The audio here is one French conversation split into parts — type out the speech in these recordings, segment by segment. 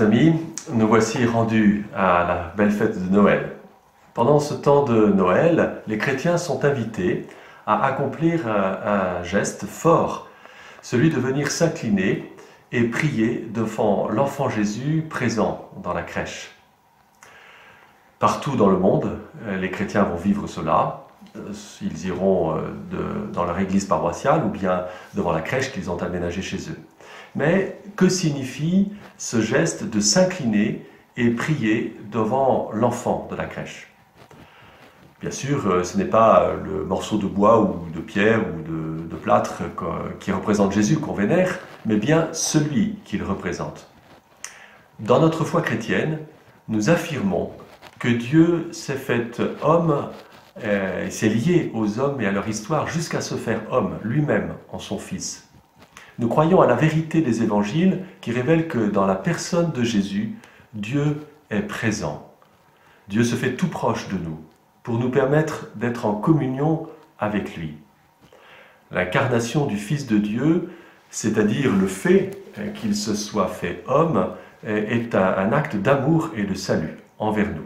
amis, nous voici rendus à la belle fête de Noël. Pendant ce temps de Noël, les chrétiens sont invités à accomplir un geste fort, celui de venir s'incliner et prier devant l'enfant Jésus présent dans la crèche. Partout dans le monde, les chrétiens vont vivre cela. Ils iront dans leur église paroissiale ou bien devant la crèche qu'ils ont aménagée chez eux. Mais que signifie ce geste de s'incliner et prier devant l'enfant de la crèche? Bien sûr, ce n'est pas le morceau de bois ou de pierre ou de plâtre qui représente Jésus qu'on vénère, mais bien celui qu'il représente. Dans notre foi chrétienne, nous affirmons que Dieu s'est fait homme, s'est lié aux hommes et à leur histoire jusqu'à se faire homme lui-même en son Fils. Nous croyons à la vérité des évangiles qui révèlent que dans la personne de Jésus, Dieu est présent. Dieu se fait tout proche de nous pour nous permettre d'être en communion avec lui. L'incarnation du Fils de Dieu, c'est-à-dire le fait qu'il se soit fait homme, est un acte d'amour et de salut envers nous.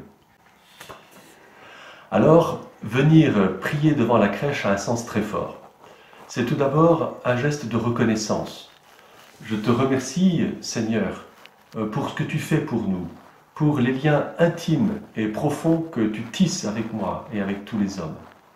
Alors, venir prier devant la crèche a un sens très fort. C'est tout d'abord un geste de reconnaissance. Je te remercie, Seigneur, pour ce que tu fais pour nous, pour les liens intimes et profonds que tu tisses avec moi et avec tous les hommes.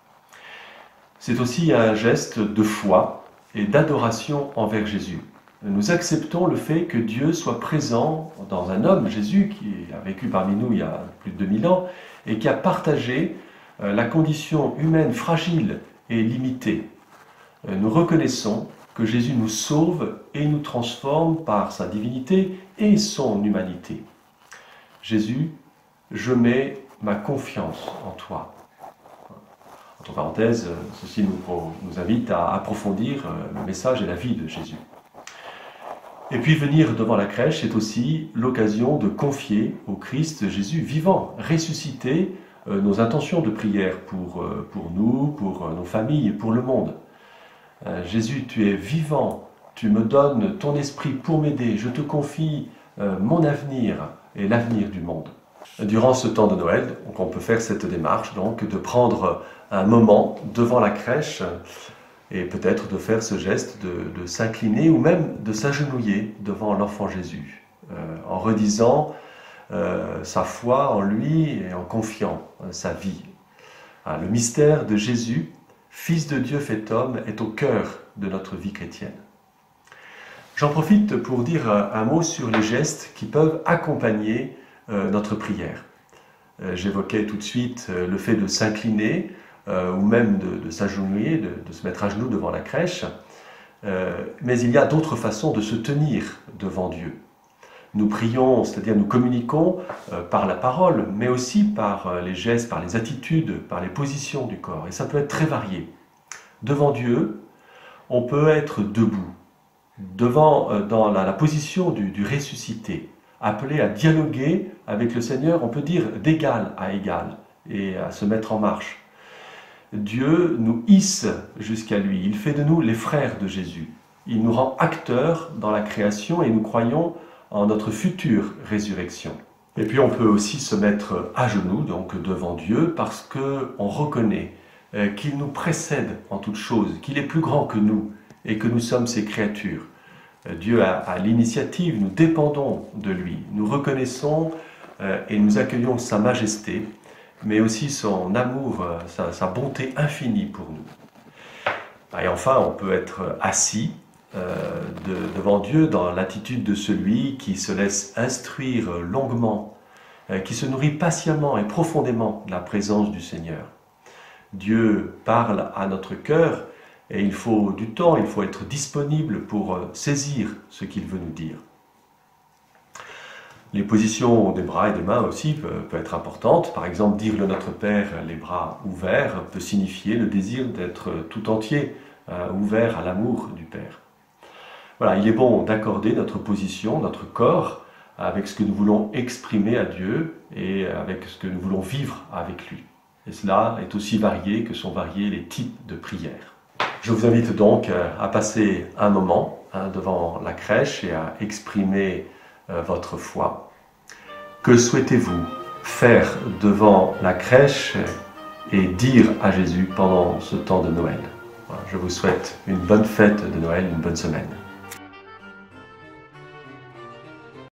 C'est aussi un geste de foi et d'adoration envers Jésus. Nous acceptons le fait que Dieu soit présent dans un homme, Jésus, qui a vécu parmi nous il y a plus de 2000 ans et qui a partagé la condition humaine fragile et limitée. Nous reconnaissons que Jésus nous sauve et nous transforme par sa divinité et son humanité. Jésus, je mets ma confiance en toi. Entre parenthèses, ceci nous invite à approfondir le message et la vie de Jésus. Et puis venir devant la crèche est aussi l'occasion de confier au Christ Jésus vivant, ressuscité, nos intentions de prière pour nous, pour nos familles, pour le monde. Jésus, tu es vivant, tu me donnes ton esprit pour m'aider, je te confie mon avenir et l'avenir du monde. Durant ce temps de Noël, on peut faire cette démarche, donc de prendre un moment devant la crèche et peut-être de faire ce geste de s'incliner ou même de s'agenouiller devant l'enfant Jésus, en redisant sa foi en lui et en confiant sa vie. Le mystère de Jésus, Fils de Dieu fait homme, est au cœur de notre vie chrétienne. J'en profite pour dire un mot sur les gestes qui peuvent accompagner notre prière. J'évoquais tout de suite le fait de s'incliner ou même de s'agenouiller, de se mettre à genoux devant la crèche. Mais il y a d'autres façons de se tenir devant Dieu. Nous prions, c'est-à-dire nous communiquons par la parole, mais aussi par les gestes, par les attitudes, par les positions du corps. Et ça peut être très varié. Devant Dieu, on peut être debout, dans la position du ressuscité, appelé à dialoguer avec le Seigneur, on peut dire d'égal à égal, et à se mettre en marche. Dieu nous hisse jusqu'à lui, il fait de nous les frères de Jésus. Il nous rend acteurs dans la création et nous croyons en notre future résurrection. Et puis on peut aussi se mettre à genoux, donc devant Dieu, parce qu'on reconnaît qu'il nous précède en toutes choses, qu'il est plus grand que nous et que nous sommes ses créatures. Dieu a l'initiative, nous dépendons de lui, nous reconnaissons et nous accueillons sa majesté, mais aussi son amour, sa bonté infinie pour nous. Et enfin, on peut être assis devant Dieu dans l'attitude de celui qui se laisse instruire longuement, qui se nourrit patiemment et profondément de la présence du Seigneur. Dieu parle à notre cœur et il faut du temps, il faut être disponible pour saisir ce qu'il veut nous dire. Les positions des bras et des mains aussi peuvent être importantes. Par exemple, dire le Notre Père les bras ouverts peut signifier le désir d'être tout entier, ouvert à l'amour du Père. Voilà, il est bon d'accorder notre position, notre corps, avec ce que nous voulons exprimer à Dieu et avec ce que nous voulons vivre avec lui. Et cela est aussi varié que sont variés les types de prières. Je vous invite donc à passer un moment devant la crèche et à exprimer votre foi. Que souhaitez-vous faire devant la crèche et dire à Jésus pendant ce temps de Noël? Voilà, je vous souhaite une bonne fête de Noël, une bonne semaine.